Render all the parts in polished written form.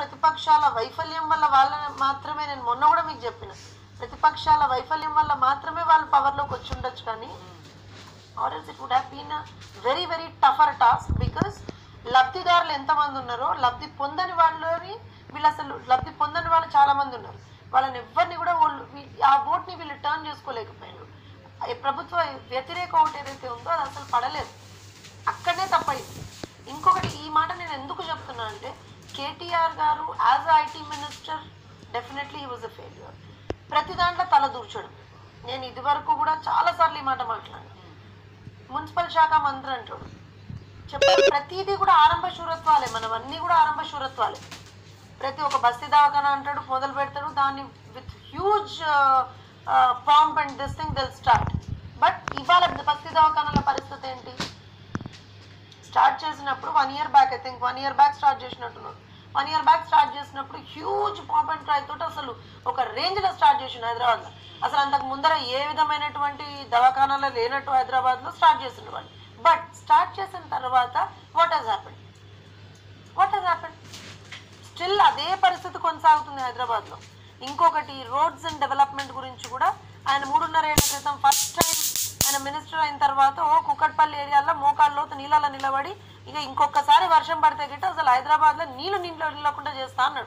ప్రతిపక్షాల వైఫల్యం వల్ల వాళ్ళని మాత్రమే, నేను మొన్న కూడా మీకు చెప్పిన, ప్రతిపక్షాల వైఫల్యం వల్ల మాత్రమే వాళ్ళు పవర్లోకి వచ్చి ఉండొచ్చు, కానీ or else it would have been very very tougher task. Because లబ్ధిదారులు ఎంతమంది ఉన్నారో లబ్ధి పొందని వాళ్ళని, వీళ్ళు అసలు లబ్ధి పొందని వాళ్ళు చాలా మంది ఉన్నారు. వాళ్ళని ఎవరిని కూడా ఆ ఓట్ని వీళ్ళు టర్న్ చేసుకోలేకపోయారు. ప్రభుత్వ వ్యతిరేక ఓటు ఏదైతే ఉందో అది అసలు పడలేదు, అక్కడనే తప్పయింది. ఇంకొకటి, ఈ మాట నేను ఎందుకు చెప్తున్నా అంటే, కేటీఆర్ గారు as IT minister definitely he was a failure. ప్రతి దాంట్లో తల దూర్చడం. నేను ఇది వరకు కూడా చాలాసార్లు ఈ మాట మాట్లాడాను. మున్సిపల్ శాఖ మంత్రి అంటాడు, చెప్పారు ప్రతిదీ కూడా ఆరంభ శూరత్వాలే, మనం అన్నీ కూడా ఆరంభ శూరత్వాలే. ప్రతి ఒక్క బస్తీ దవాఖానా అంటాడు, మొదలు పెడతాడు, దాన్ని with huge pomp and this thing దిల్ స్టార్ట్. బట్ ఇవాళ బస్తీ దవాఖానాల పరిస్థితి ఏంటి? స్టార్ట్ చేసినప్పుడు 1 year back, I think 1 year back start చేసినట్టున్నారు. 1 year బ్యాక్ స్టార్ట్ చేసినప్పుడు హ్యూజ్ పాంప్ అండ్ ట్రై తోటి అసలు ఒక రేంజ్లో స్టార్ట్ చేసిండు హైదరాబాద్లో. అసలు అంతకు ముందర ఏ విధమైనటువంటి దవాఖానాలో లేనట్టు హైదరాబాద్లో స్టార్ట్ చేసిండు వాళ్ళు. బట్ స్టార్ట్ చేసిన తర్వాత వాట్ హెస్ హ్యాపెండ్? స్టిల్ అదే పరిస్థితి కొనసాగుతుంది హైదరాబాద్లో. ఇంకొకటి, రోడ్స్ అండ్ డెవలప్మెంట్ గురించి కూడా ఆయన 3.5 ఏళ్ల క్రితం ఫస్ట్ టైం ఆయన మినిస్టర్ అయిన తర్వాత కుక్కట్పల్లి ఏరియాలో మోకాళ్ళలోతు నీళ్ళలో నిలబడి, ఇక ఇంకొకసారి వర్షం పడితే గిట్ట అసలు హైదరాబాద్లో నీళ్లు నిలకుండా చేస్తా అన్నాడు.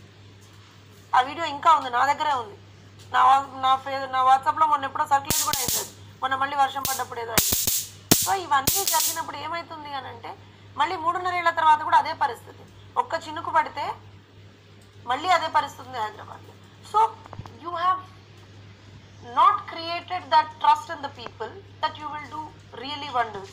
ఆ వీడియో ఇంకా ఉంది, నా దగ్గరే ఉంది. నా వాట్సాప్లో మొన్న ఎప్పుడో సర్క్యులేట్ కూడా అయింది. మొన్న మళ్ళీ వర్షం పడ్డప్పుడు ఏదో అయింది. సో ఇవన్నీ జరిగినప్పుడు ఏమవుతుంది అని అంటే, మళ్ళీ 3.5 ఏళ్ల తర్వాత కూడా అదే పరిస్థితి. ఒక్క చినుకు పడితే మళ్ళీ అదే పరిస్థితి ఉంది హైదరాబాద్లో. So you have not created that trust in the people that you will do really wonders.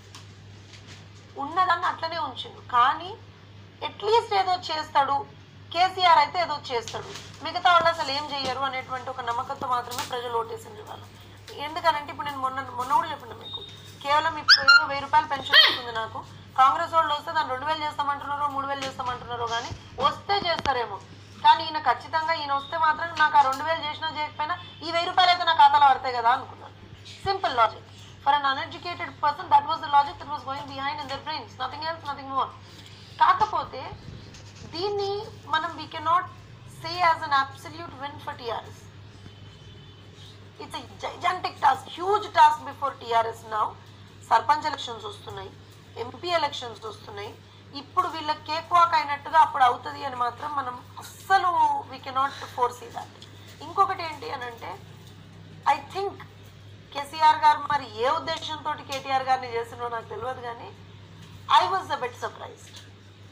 ఉన్నదాన్ని అట్లనే ఉంచిండు, కానీ అట్లీస్ట్ ఏదో చేస్తాడు. కేసీఆర్ అయితే ఏదో చేస్తాడు, మిగతా వాళ్ళు అసలు ఏం చేయరు అనేటువంటి ఒక నమ్మకంతో మాత్రమే ప్రజలు ఓటేసిండ్రు వాళ్ళు. ఎందుకనంటే ఇప్పుడు నేను మొన్న కూడా చెప్పిన మీకు, కేవలం ఇప్పుడు ఏదో 1000 రూపాయలు పెన్షన్ వస్తుంది నాకు, కాంగ్రెస్ వాళ్ళు వస్తే దాన్ని 2000 చేస్తామంటున్నారో 3000 చేస్తామంటున్నారో, కానీ వస్తే చేస్తారేమో. కానీ ఈయన ఖచ్చితంగా ఈయన వస్తే మాత్రం నాకు ఆ 2000 చేసినా చేయకపోయినా ఈ 1000 రూపాయలు అయితే నా ఖాతాలో పడతాయి కదా అనుకున్నాను. Simple logic. For un uneducated person that was the logic that was going behind in their brains, nothing else, nothing more. కాకపోతే దీన్ని మనం we cannot say as an absolute win for TRS. It's a gigantic task, huge task before TRS now. Sarpanch elections వస్తున్నాయి, MP elections వస్తున్నాయి. ఇప్పుడు వీళ్ళ cake walk అయినట్టుగా అప్పుడు అవుతుంది అని మాత్రం మనం అస్సలు వీ కెనాట్ ఫోర్సీ దాట్. ఇంకొకటి ఏంటి అని అంటే, ఐ థింక్ కేసీఆర్ గారు మరి ఏ ఉద్దేశంతో కేటీఆర్ గారిని చేసినో నాకు తెలియదు, కానీ I was a bit surprised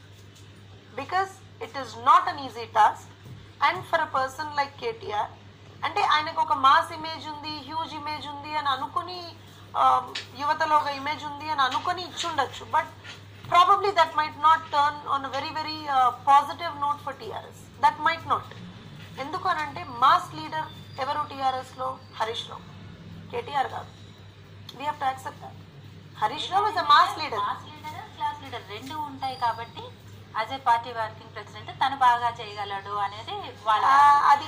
because it is not an easy task. And for a person like KTR, అంటే ఆయనకు ఒక మాస్ ఇమేజ్ ఉంది, హ్యూజ్ ఇమేజ్ ఉంది అని అనుకుని, యువతలో ఒక ఇమేజ్ ఉంది అని అనుకుని ఇచ్చుండొచ్చు. But probably that might not turn on a very very positive note for TRS. That might not. ఎందుకు అనంటే మాస్ లీడర్ ఎవరు TRSలో? హరీష్ రావు, కేటీఆర్ కాదు. We have to accept that. Harish Rao is a mass leader. Class leader రెండు ఉంటాయి కాబట్టి as a party working president తను బాగా చేయగలడు అనేది వాళ్ళ అది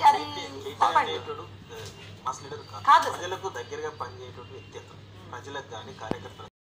కాదు. ప్రజలకు దగ్గరగా పనిచేయటువంటి వ్యక్తిత్వం, ప్రజలకు కానీ కార్యకర్తలకు